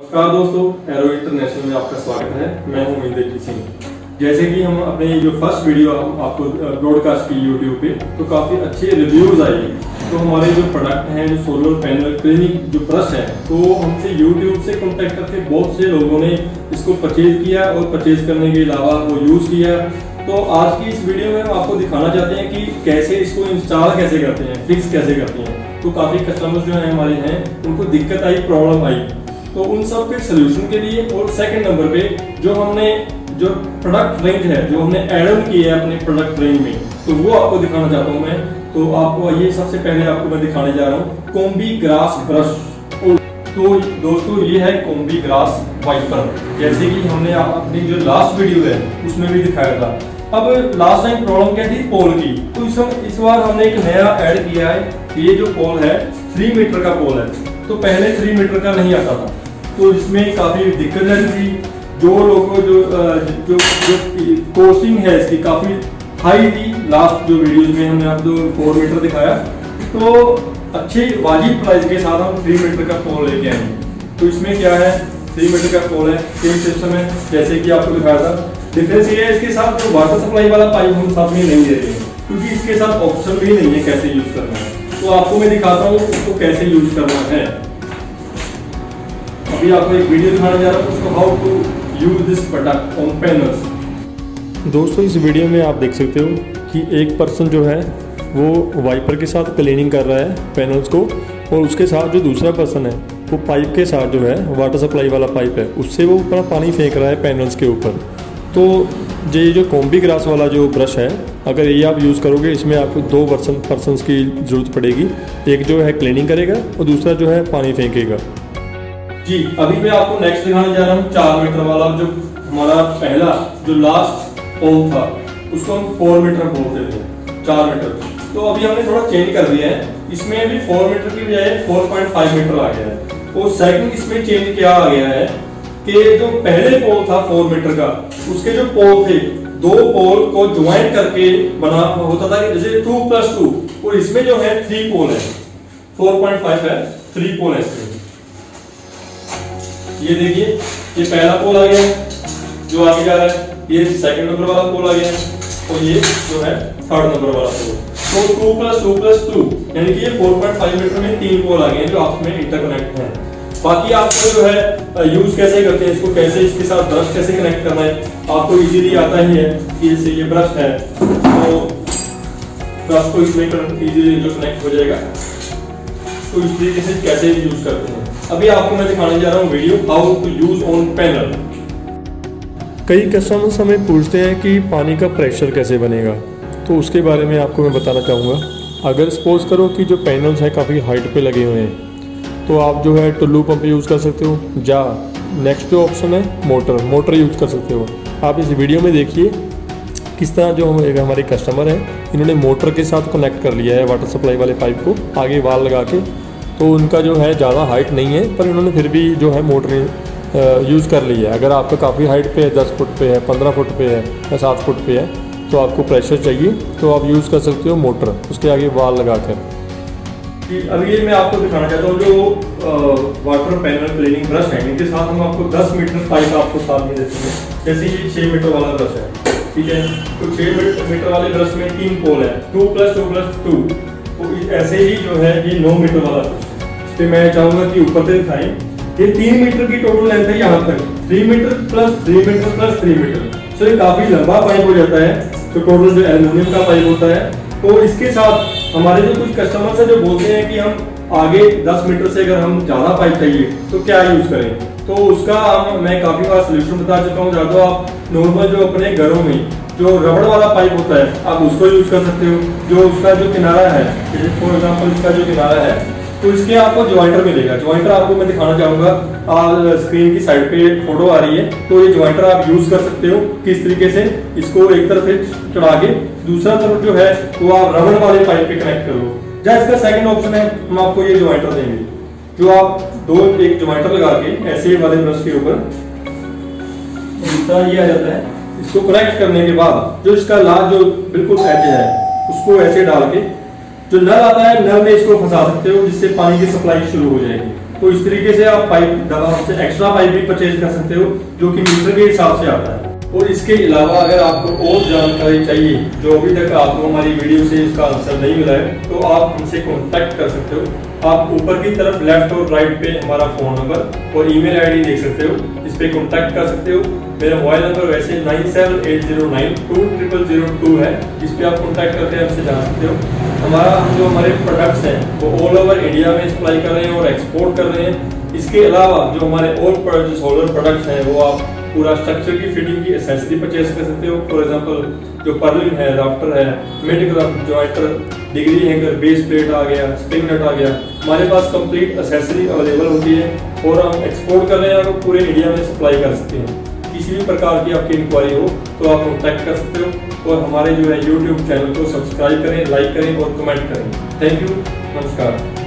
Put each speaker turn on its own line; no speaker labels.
नमस्कार दोस्तों, arrow international में आपका स्वागत है। मैं हूं इंद्रजीत सिंह। जैसे कि हम अपने जो फर्स्ट वीडियो आपको ब्रॉडकास्ट की यूट्यूब पे, तो काफ़ी अच्छे रिव्यूज़ आए। तो हमारे जो प्रोडक्ट हैं, जो सोलर पैनल क्लीनिंग जो ब्रश है, तो हमसे यूट्यूब से कॉन्टैक्ट करके बहुत से लोगों ने इसको परचेज किया और परचेज करने के अलावा वो यूज़ किया। तो आज की इस वीडियो में हम आपको दिखाना चाहते हैं कि कैसे इसको इंस्टॉल कैसे करते हैं, फिक्स कैसे करते हैं। तो काफ़ी कस्टमर्स जो हैं हमारे हैं, उनको दिक्कत आई, प्रॉब्लम आई, तो उन सब के सोल्यूशन के लिए और सेकंड नंबर पे जो प्रोडक्ट रेंज है, जो हमने ऐड ऑन किया है अपने प्रोडक्ट रेंज में, तो वो आपको दिखाना चाहता हूँ मैं। तो आपको ये सबसे पहले आपको मैं दिखाने जा रहा हूँ कॉम्बी ग्रास ब्रश। तो दोस्तों ये है कॉम्बी ग्रास वाइपर, जैसे कि हमने अपनी जो लास्ट वीडियो है उसमें भी दिखाया था। अब लास्ट टाइम प्रॉब्लम क्या थी, पोल की, तो इस बार हमने एक नया ऐड किया है। ये जो पोल है 3 मीटर का पोल है, तो पहले 3 मीटर का नहीं आता था, तो इसमें काफ़ी दिक्कत आ रही थी। जो लोगों को जो कोस्टिंग है इसकी काफ़ी हाई थी। लास्ट जो वीडियोज में हमने आपको 4 मीटर दिखाया, तो अच्छे वाजिब प्राइस के साथ हम 3 मीटर का पोल लेके आए। तो इसमें क्या है, 3 मीटर का पोल है, सेम सिस्टम है जैसे कि आपको दिखाया था। डिफरेंस ये है, इसके साथ जो वाटर सप्लाई वाला पाइप हम साथ में नहीं दे रहे हैं, क्योंकि इसके साथ ऑप्शन भी नहीं है कैसे यूज करना है। तो आपको मैं दिखाता हूँ उसको कैसे यूज करना है। अभी आपको एक वीडियो दिखाने जा रहा हूँ, उसको how to use this product on panels.
दोस्तों इस वीडियो में आप देख सकते हो कि एक पर्सन जो है वो वाइपर के साथ क्लीनिंग कर रहा है पैनल्स को, और उसके साथ जो दूसरा पर्सन है वो पाइप के साथ जो है वाटर सप्लाई वाला पाइप है, उससे वो ऊपर पानी फेंक रहा है पैनल्स के ऊपर। तो ये जो कॉम्बी ग्रास वाला जो ब्रश है, अगर ये आप यूज़ करोगे, इसमें आपको 2 पर्सन्स की ज़रूरत पड़ेगी। एक जो है क्लीनिंग करेगा और दूसरा जो है पानी फेंकेगा।
जी, अभी मैं आपको नेक्स्ट दिखाने जा रहा हूँ 4 मीटर वाला। जो हमारा पहला जो लास्ट पोल था उसको हम 4 मीटर बोलते थे, 4 मीटर। तो अभी हमने थोड़ा चेंज कर दिया है, इसमें अभी 4 मीटर की बजाय 4.5 मीटर आ गया है। और सेकंड इसमें चेंज क्या आ गया है कि जो पहले पोल था 4 मीटर का, उसके जो पोल थे, 2 पोल को ज्वाइन करके बना होता था जैसे 2+2, और इसमें जो है 3 पोल है, 4.5 है, 3 पोल है इसमें। ये देखिए, ये पहला पोल आ गया जो आगे जा रहा है, ये सेकंड नंबर वाला पोल आ गया, और ये जो है 3rd नंबर वाला पोल। तो 2+2+2 यानी कि ये 4.5 मीटर में 3 पोल आ गए जो आपस में इंटरकनेक्ट हैं। बाकी आपको जो है यूज कैसे करते हैं इसको, कैसे इसके साथ ब्रश कैसे कनेक्ट करना है, आपको इजीली आता ही है कि जैसे ये ब्रश है, तो ब्रश को इसमें इजीली जो कनेक्ट हो जाएगा। तो इस तरीके से कैसे यूज करते हैं अभी आपको मैं दिखाने जा रहा हूँ video how to use on panel.
कई कस्टमर्स हमें पूछते हैं कि पानी का प्रेशर कैसे बनेगा, तो उसके बारे में आपको मैं बताना चाहूँगा। अगर सपोज करो कि जो पैनल्स हैं काफ़ी हाइट पे लगे हुए हैं, तो आप जो है टुल्लू पंप यूज़ कर सकते हो, या नेक्स्ट जो ऑप्शन है मोटर यूज़ कर सकते हो। आप इस वीडियो में देखिए किस तरह जो हमारे कस्टमर हैं, इन्होंने मोटर के साथ कनेक्ट कर लिया है वाटर सप्लाई वाले पाइप को आगे वाल लगा के। तो उनका जो है ज़्यादा हाइट नहीं है, पर इन्होंने फिर भी जो है मोटर यूज़ कर ली है। अगर आपका काफ़ी हाइट पे है, 10 फुट पे है, 15 फुट पे है या 7 फुट पे है, तो आपको प्रेशर चाहिए, तो आप यूज़ कर सकते हो मोटर, उसके आगे वाल लगा कर।
अभी ये मैं आपको दिखाना चाहता हूँ जो वाटर पैनल क्लीनिंग ब्रश है, इनके साथ हम आपको 10 मीटर पाइप आपको साथ में देते हैं। जैसे ये 6 मीटर वाला ब्रश है, ठीक है, तो 6 मीटर वाले ब्रश में 3 पोल है, 2+2+2। तो ऐसे ही जो है ये 9 मीटर वाला ब्रश है। इस पर मैं चाहूँगा कि ऊपर से दिखाएं, ये 3 मीटर की टोटल लेंथ है यहाँ तक, 3 metre plus 3 metre plus 3 metre. तो ये काफ़ी लंबा पाइप हो जाता है, तो टोटल जो एल्यूमिनियम का पाइप होता है। तो इसके साथ हमारे जो कुछ कस्टमर्स हैं जो बोलते हैं कि हम आगे 10 मीटर से अगर हम ज़्यादा पाइप चाहिए तो क्या यूज़ करें, तो उसका मैं काफ़ी बार सोल्यूशन बता चुका हूँ। ज़्यादा आप नॉर्मल जो अपने घरों में जो रबड़ वाला पाइप होता है आप उसको यूज़ कर सकते हो। जो उसका जो किनारा है, जैसे फॉर एग्जाम्पल इसका जो किनारा है, तो इसके आपको ज्वाइंटर मिलेगा। ज्वाइंटर आपको मैं दिखाना चाहूँगा, स्क्रीन की साइड पे फोटो आ रही है, तो ये ज्वाइंटर आप यूज़ कर सकते हो किस तरीके से। इसको एक तरफ से चढ़ा के दूसरा तरफ जो है वो आप रबड़ वाले पाइप पे कनेक्ट कर लो। जहाँ इसका सेकंड ऑप्शन है, हम आपको ये ज्वाइंटर देंगे, जो आप एक ज्वाइंटर लगा के ऐसे वाले ब्रश के ऊपर ये आ जाता है। इसको कनेक्ट करने के बाद जो इसका लास्ट जो बिल्कुल एज है उसको ऐसे डाल के जो नल आता है, नल में इसको फंसा सकते हो, जिससे पानी की सप्लाई शुरू हो जाएगी। तो इस तरीके से आप पाइप दवा से एक्स्ट्रा पाइप भी परचेज कर सकते हो जो कि मीटर के हिसाब से आता है। और इसके अलावा अगर आपको और जानकारी चाहिए जो अभी तक आपको हमारी वीडियो से इसका आंसर नहीं मिला है तो आप हमसे कांटेक्ट कर सकते हो। आप ऊपर की तरफ लेफ्ट और राइट पे हमारा फ़ोन नंबर और ईमेल आईडी देख सकते हो, इस पे कांटेक्ट कर सकते हो। मेरा मोबाइल नंबर वैसे 9780920002 है, इस पे आप कांटेक्ट करके हमसे जान सकते हो। जो हमारे प्रोडक्ट्स हैं वो ऑल ओवर इंडिया में सप्लाई कर रहे हैं और एक्सपोर्ट कर रहे हैं। इसके अलावा जो हमारे और जो सोलर प्रोडक्ट्स हैं वो आप पूरा स्ट्रक्चर की फिटिंग की एसेसरी परचेज कर सकते हो। फॉर एग्जांपल जो पर्लिन है, राफ्टर है, mid graph jointer, degree hanger, base plate आ गया, स्प्रिंग नट आ गया, हमारे पास कंप्लीट एसेसरी अवेलेबल होती है और हम एक्सपोर्ट कर रहे हैं और पूरे इंडिया में सप्लाई कर सकते हैं। किसी भी प्रकार की आपकी इंक्वायरी हो तो आप कॉन्टैक्ट कर सकते हो और हमारे जो है यूट्यूब चैनल को सब्सक्राइब करें, लाइक करें और कमेंट करें। थैंक यू, नमस्कार।